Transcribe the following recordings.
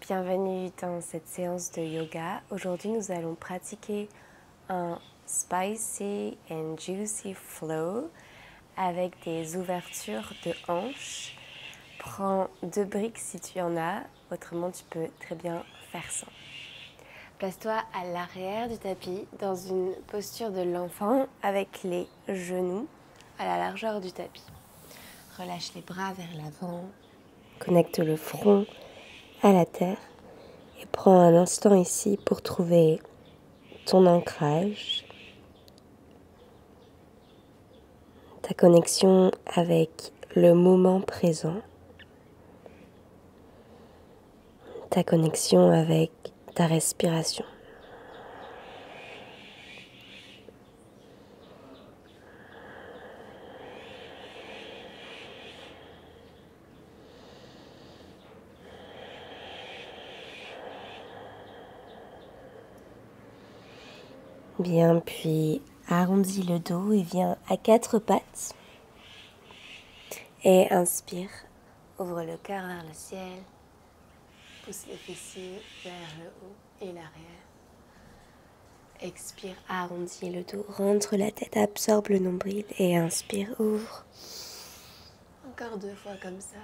Bienvenue dans cette séance de yoga. Aujourd'hui, nous allons pratiquer un spicy and juicy flow avec des ouvertures de hanches. Prends 2 briques si tu en as, autrement tu peux très bien faire ça. Place-toi à l'arrière du tapis dans une posture de l'enfant avec les genoux à la largeur du tapis. Relâche les bras vers l'avant, connecte le front à la terre et prends un instant ici pour trouver ton ancrage, ta connexion avec le moment présent, ta connexion avec ta respiration. Bien, puis arrondis le dos et viens à 4 pattes. Et inspire, ouvre le cœur vers le ciel, pousse les fessiers vers le haut et l'arrière. Expire, arrondis le dos, rentre la tête, absorbe le nombril et inspire, ouvre. Encore 2 fois comme ça.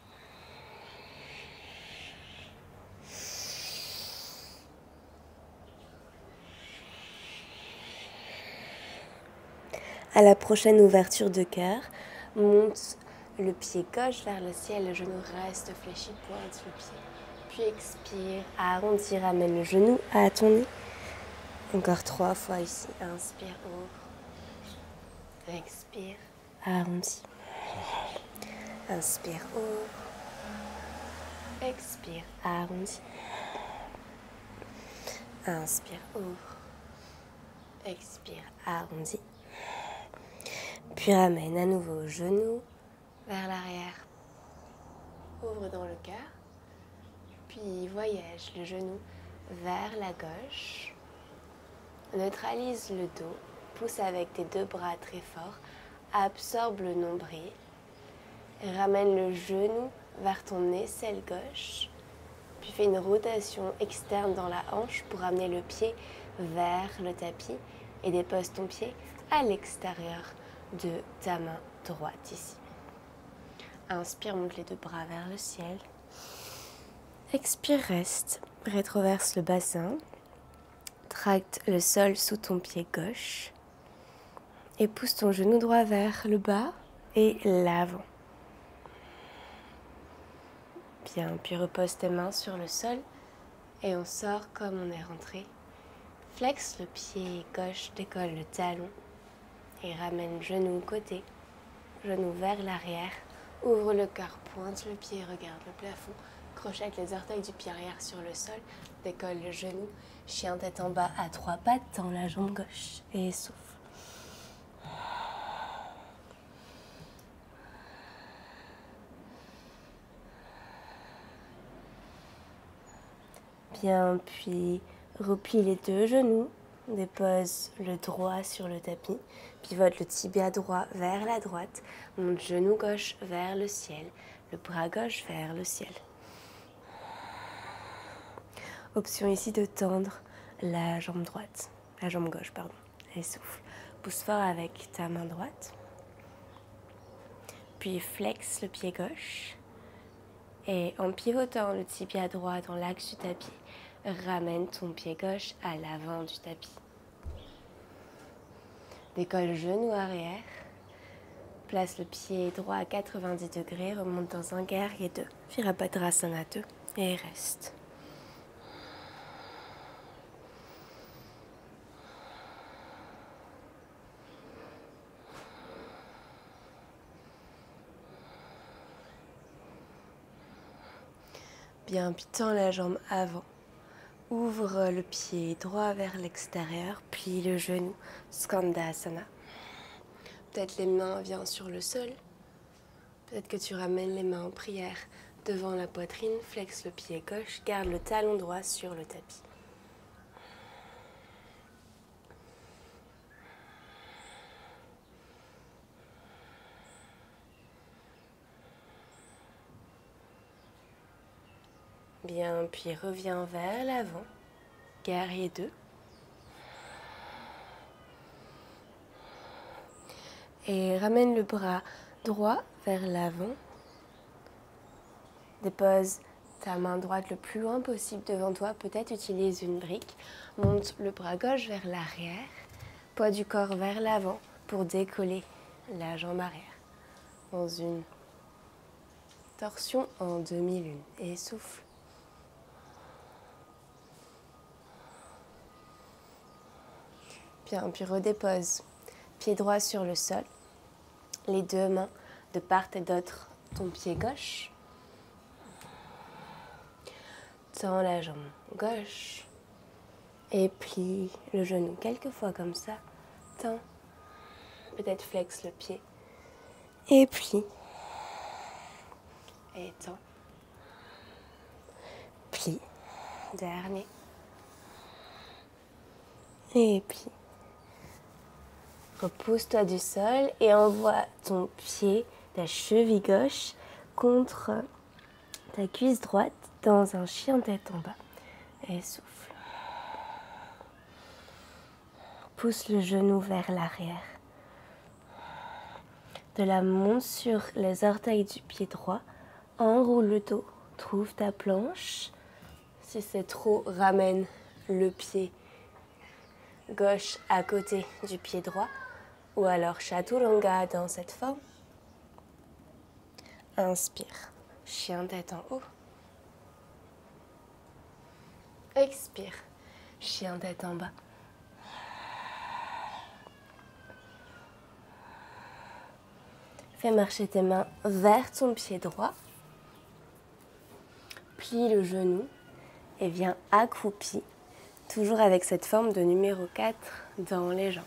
À la prochaine ouverture de cœur, monte le pied gauche vers le ciel, le genou reste fléchi, pointe le pied. Puis expire, arrondis, ramène le genou à ton nez. Encore 3 fois ici, inspire, ouvre. Expire, arrondis. Inspire, ouvre. Expire, arrondis. Inspire, ouvre. Expire, arrondis. Puis ramène à nouveau genou vers l'arrière. Ouvre dans le cœur. Puis voyage le genou vers la gauche. Neutralise le dos. Pousse avec tes 2 bras très fort. Absorbe le nombril. Ramène le genou vers ton aisselle gauche. Puis fais une rotation externe dans la hanche pour amener le pied vers le tapis. Et dépose ton pied à l'extérieur de ta main droite ici. Inspire, monte les 2 bras vers le ciel. Expire, reste. Rétroverse le bassin. Tracte le sol sous ton pied gauche. Et pousse ton genou droit vers le bas et l'avant. Bien, puis repose tes mains sur le sol. Et on sort comme on est rentré. Flexe le pied gauche, décolle le talon. Et ramène genou côté. Genou vers l'arrière. Ouvre le cœur, pointe le pied, regarde le plafond. Crochette les orteils du pied arrière sur le sol. Décolle le genou. Chien tête en bas à 3 pattes. Tends la jambe gauche et souffle. Bien, puis replie les 2 genoux. Dépose le droit sur le tapis. Pivote le tibia droit vers la droite. Monte genou gauche vers le ciel. Le bras gauche vers le ciel. Option ici de tendre la jambe droite. La jambe gauche, pardon. Et souffle. Pousse fort avec ta main droite. Puis flexe le pied gauche. Et en pivotant le tibia droit dans l'axe du tapis, ramène ton pied gauche à l'avant du tapis. Décolle le genou arrière. Place le pied droit à 90 degrés. Remonte dans un guerrier 2. Virabhadrasana 2. Et reste. Bien, puis tends la jambe avant. Ouvre le pied droit vers l'extérieur, plie le genou, Skandasana. Peut-être les mains viennent sur le sol. Peut-être que tu ramènes les mains en prière devant la poitrine, flexe le pied gauche, garde le talon droit sur le tapis. Bien, puis reviens vers l'avant. Guerrier 2. Et ramène le bras droit vers l'avant. Dépose ta main droite le plus loin possible devant toi. Peut-être utilise une brique. Monte le bras gauche vers l'arrière. Poids du corps vers l'avant pour décoller la jambe arrière. Dans une torsion en demi-lune. Et souffle. Bien, puis redépose. Pied droit sur le sol. Les deux mains de part et d'autre ton pied gauche. Tends la jambe gauche. Et plie le genou quelques fois comme ça. Tends. Peut-être flexe le pied. Et plie. Et tends. Plie. Dernier. Et plie. Repousse-toi du sol et envoie ton pied, ta cheville gauche, contre ta cuisse droite dans un chien tête en bas. Et souffle. Pousse le genou vers l'arrière. De la monte sur les orteils du pied droit. Enroule le dos. Trouve ta planche. Si c'est trop, ramène le pied gauche à côté du pied droit. Ou alors chaturanga dans cette forme. Inspire. Chien tête en haut. Expire. Chien tête en bas. Fais marcher tes mains vers ton pied droit. Plie le genou et viens accroupi. Toujours avec cette forme de numéro 4 dans les jambes.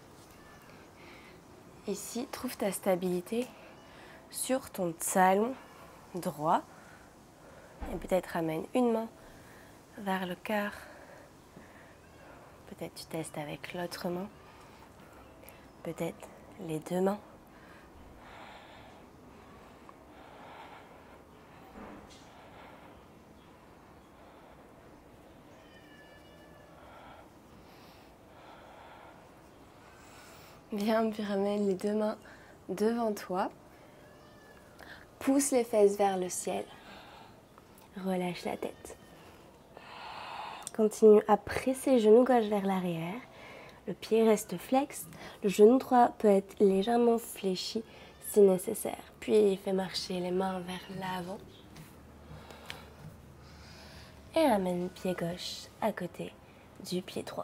Ici, trouve ta stabilité sur ton talon droit. Et peut-être ramène une main vers le cœur. Peut-être tu testes avec l'autre main. Peut-être les deux mains. Bien, puis ramène les deux mains devant toi. Pousse les fesses vers le ciel. Relâche la tête. Continue à presser le genou gauche vers l'arrière. Le pied reste flex. Le genou droit peut être légèrement fléchi si nécessaire. Puis fais marcher les mains vers l'avant. Et ramène le pied gauche à côté du pied droit.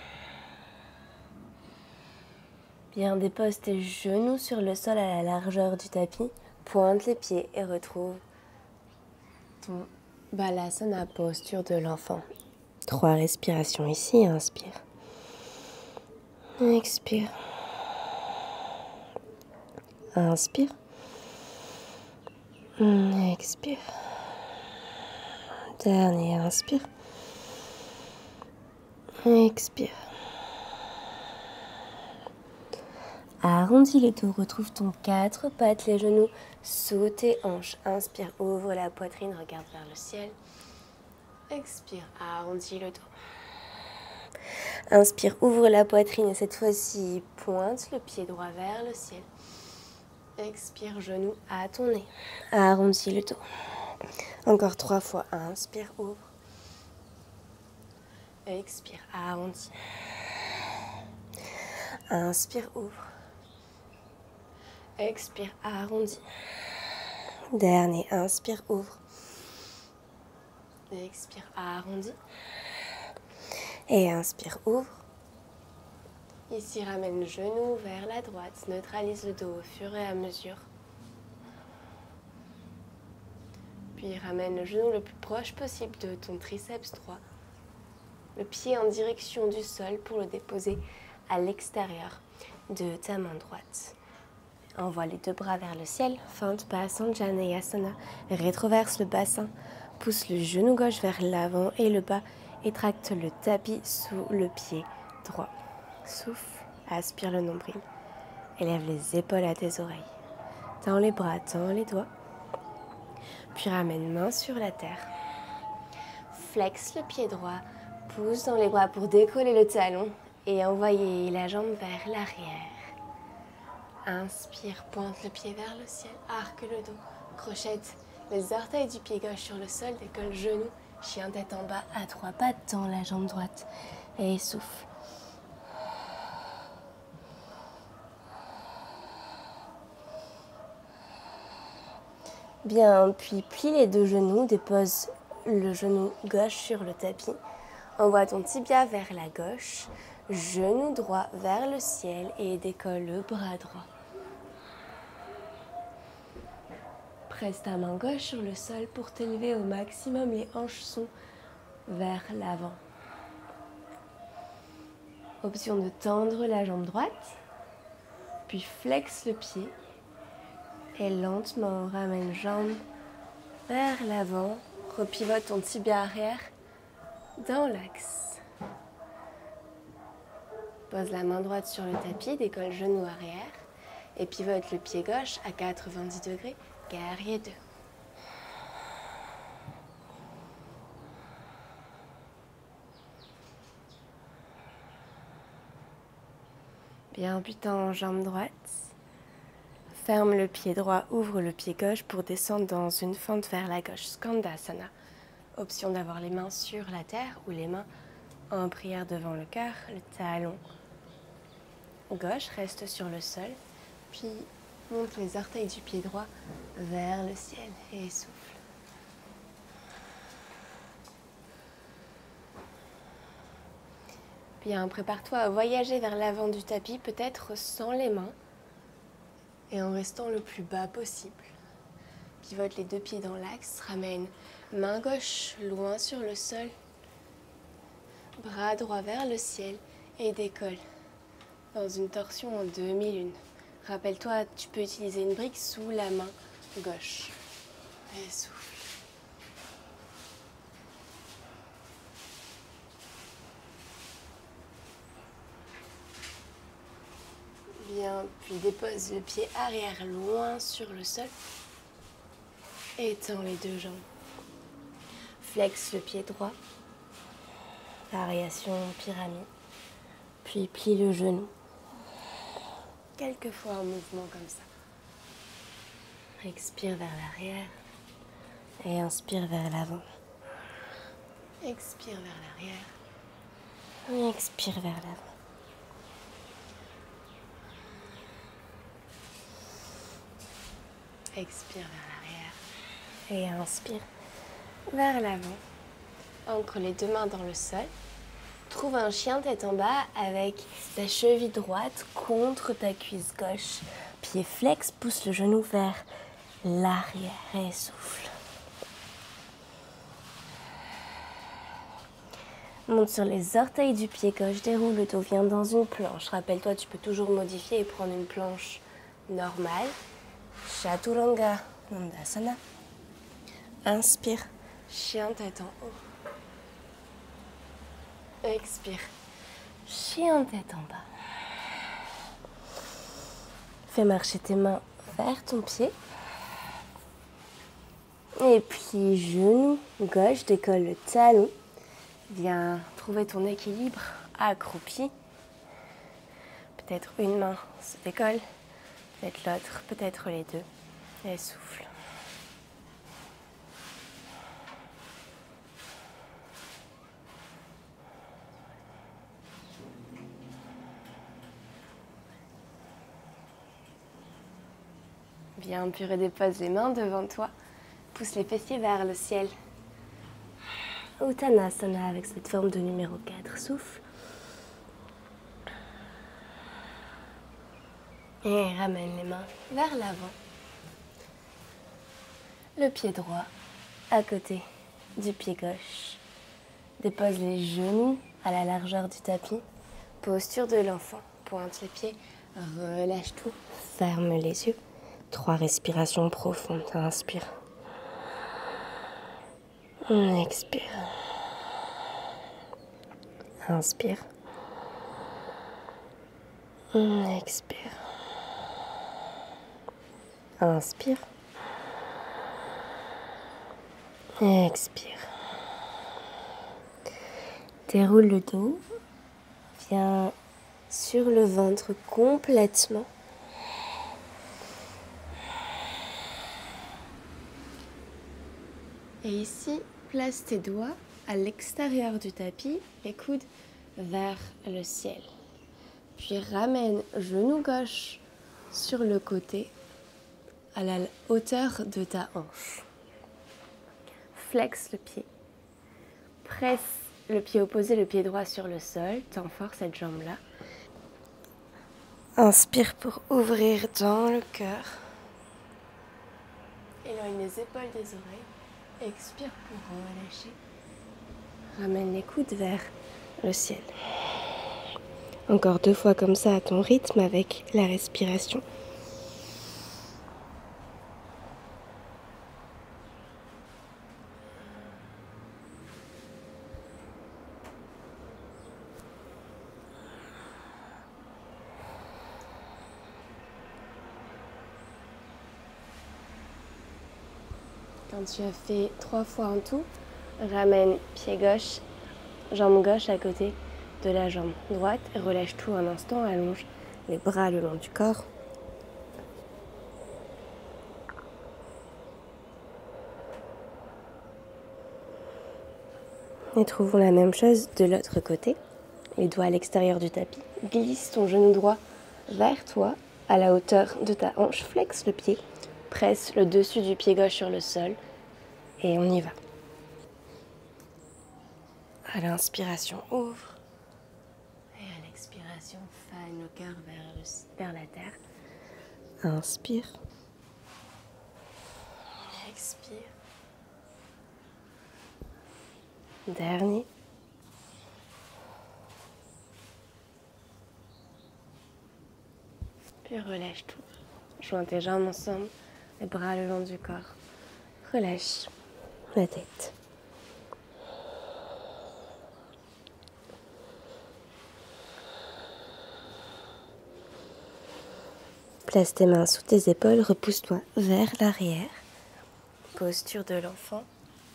Bien, dépose tes genoux sur le sol à la largeur du tapis. Pointe les pieds et retrouve ton balasana, posture de l'enfant. 3 respirations ici. Inspire. Expire. Inspire. Expire. Dernier, inspire. Expire. Arrondis le dos, retrouve ton 4 pattes, les genoux sous tes hanches. Inspire, ouvre la poitrine, regarde vers le ciel. Expire, arrondis le dos. Inspire, ouvre la poitrine et cette fois-ci, pointe le pied droit vers le ciel. Expire, genou à ton nez. Arrondis le dos. Encore 3 fois. Inspire, ouvre. Expire, arrondis. Inspire, ouvre. Expire, arrondis. Dernier, inspire, ouvre. Expire, arrondis. Et inspire, ouvre. Ici, ramène le genou vers la droite. Neutralise le dos au fur et à mesure. Puis ramène le genou le plus proche possible de ton triceps droit. Le pied en direction du sol pour le déposer à l'extérieur de ta main droite. Envoie les deux bras vers le ciel. Feinte bassin Janayasana. Rétroverse le bassin. Pousse le genou gauche vers l'avant et le bas. Et tracte le tapis sous le pied droit. Souffle. Aspire le nombril. Élève les épaules à tes oreilles. Tends les bras, tends les doigts. Puis ramène main sur la terre. flex le pied droit, pousse dans les bras pour décoller le talon et envoyer la jambe vers l'arrière. Inspire, pointe le pied vers le ciel, arque le dos, crochette les orteils du pied gauche sur le sol, décolle le genou, chien tête en bas à 3 pattes dans la jambe droite et souffle. Bien, puis plie les 2 genoux, dépose le genou gauche sur le tapis. Envoie ton tibia vers la gauche, genou droit vers le ciel et décolle le bras droit. Presse ta main gauche sur le sol pour t'élever au maximum, les hanches sont vers l'avant. Option de tendre la jambe droite, puis flexe le pied. Et lentement, ramène jambe vers l'avant. Repivote ton tibia arrière dans l'axe. Pose la main droite sur le tapis, décolle genou arrière. Et pivote le pied gauche à 90 degrés, guerrier 2. Bien, puis tends jambe droite. Ferme le pied droit, ouvre le pied gauche pour descendre dans une fente vers la gauche. Skandasana. Option d'avoir les mains sur la terre ou les mains en prière devant le cœur. Le talon gauche reste sur le sol. Puis monte les orteils du pied droit vers le ciel et souffle. Bien, prépare-toi à voyager vers l'avant du tapis, peut-être sans les mains. Et en restant le plus bas possible. Pivote les 2 pieds dans l'axe, ramène main gauche loin sur le sol, bras droit vers le ciel et décolle dans une torsion en demi-lune. Rappelle-toi, tu peux utiliser une brique sous la main gauche. Et souffle. Bien, puis dépose le pied arrière loin sur le sol. Étends les 2 jambes. Flexe le pied droit. Variation pyramide. Puis plie le genou. Quelques fois en mouvement comme ça. Expire vers l'arrière. Et inspire vers l'avant. Expire vers l'arrière. Et expire vers l'avant. Expire vers l'arrière et inspire vers l'avant. Ancre les 2 mains dans le sol. Trouve un chien tête en bas avec ta cheville droite contre ta cuisse gauche. Pied flex, pousse le genou vers l'arrière et souffle. Monte sur les orteils du pied gauche, déroule le dos, viens dans une planche. Rappelle-toi, tu peux toujours modifier et prendre une planche normale. Chaturanga Dandasana. Inspire, chien tête en haut. Expire, chien tête en bas. Fais marcher tes mains vers ton pied. Et puis genou gauche, décolle le talon. Viens trouver ton équilibre accroupi. Peut-être une main se décolle. Peut-être l'autre, peut-être les 2. Et souffle. Bien, puis redépose les mains devant toi. Pousse les fessiers vers le ciel. Uttanasana avec cette forme de numéro 4. Souffle. Et ramène les mains vers l'avant. Le pied droit à côté du pied gauche. Dépose les genoux à la largeur du tapis. Posture de l'enfant. Pointe les pieds. Relâche tout. Ferme les yeux. 3 respirations profondes. Inspire. Expire. Inspire. Expire. Inspire. Expire. Déroule le dos. Viens sur le ventre complètement. Et ici, place tes doigts à l'extérieur du tapis, les coudes vers le ciel. Puis ramène genou gauche sur le côté à la hauteur de ta hanche. Flexe le pied. Presse le pied opposé, le pied droit sur le sol. Tends fort cette jambe-là. Inspire pour ouvrir dans le cœur. Éloigne les épaules des oreilles. Expire pour relâcher. Ramène les coudes vers le ciel. Encore 2 fois comme ça à ton rythme avec la respiration. Quand tu as fait 3 fois en tout, ramène pied gauche, jambe gauche à côté de la jambe droite et relâche tout un instant, allonge les bras le long du corps. Et trouvons la même chose de l'autre côté. Les doigts à l'extérieur du tapis. Glisse ton genou droit vers toi, à la hauteur de ta hanche. Flexe le pied. Presse le dessus du pied gauche sur le sol. Et on y va. À l'inspiration, ouvre. Et à l'expiration, fane le cœur vers la terre. Inspire. Expire. Dernier. Puis relâche tout. Joins tes jambes ensemble, les bras le long du corps. Relâche la tête. Place tes mains sous tes épaules, repousse-toi vers l'arrière. Posture de l'enfant.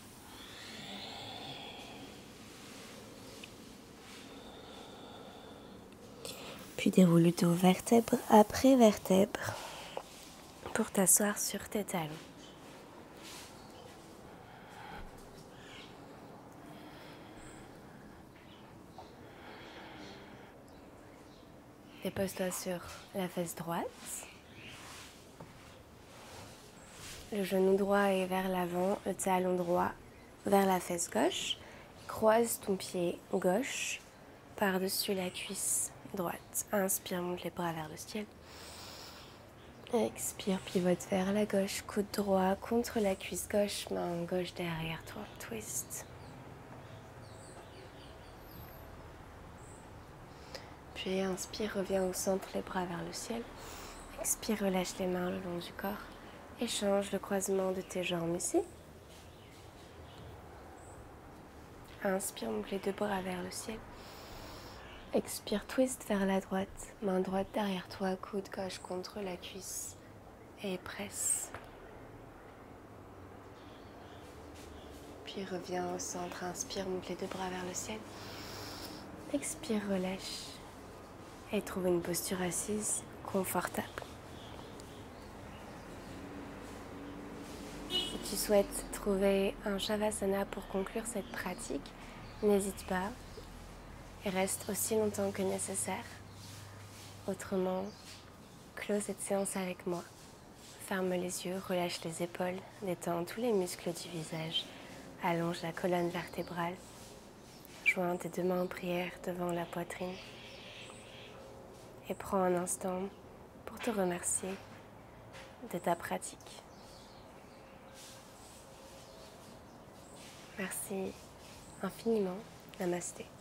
Puis déroule le dos vertèbre après vertèbre pour t'asseoir sur tes talons. Dépose-toi sur la fesse droite. Le genou droit est vers l'avant, le talon droit vers la fesse gauche. Croise ton pied gauche par-dessus la cuisse droite. Inspire, monte les bras vers le ciel. Expire, pivote vers la gauche, coude droit contre la cuisse gauche, main gauche derrière toi, twist. Puis inspire, reviens au centre, les bras vers le ciel. Expire, relâche les mains le long du corps. Échange le croisement de tes jambes ici. Inspire, monte les 2 bras vers le ciel. Expire, twist vers la droite. Main droite derrière toi, coude gauche contre la cuisse. Et presse. Puis reviens au centre. Inspire, monte les 2 bras vers le ciel. Expire, relâche. Et trouve une posture assise confortable. Si tu souhaites trouver un Shavasana pour conclure cette pratique, n'hésite pas et reste aussi longtemps que nécessaire. Autrement, close cette séance avec moi. Ferme les yeux, relâche les épaules, détends tous les muscles du visage, allonge la colonne vertébrale, joins tes 2 mains en prière devant la poitrine et prends un instant pour te remercier de ta pratique. Merci infiniment. Namasté.